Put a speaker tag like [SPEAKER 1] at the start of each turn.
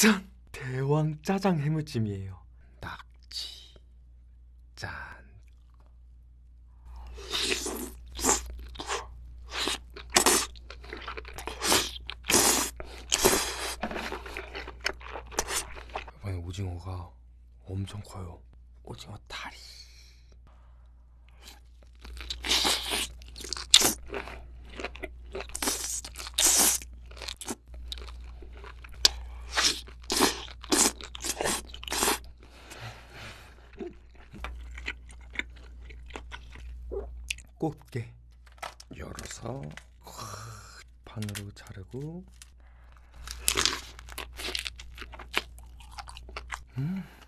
[SPEAKER 1] 짠! 대왕 짜장 해무찜이에요. 낙지. 짠. 이번에 오징어가 엄청 커요. 오징어 다리. 곱게 열어서 반으로 자르고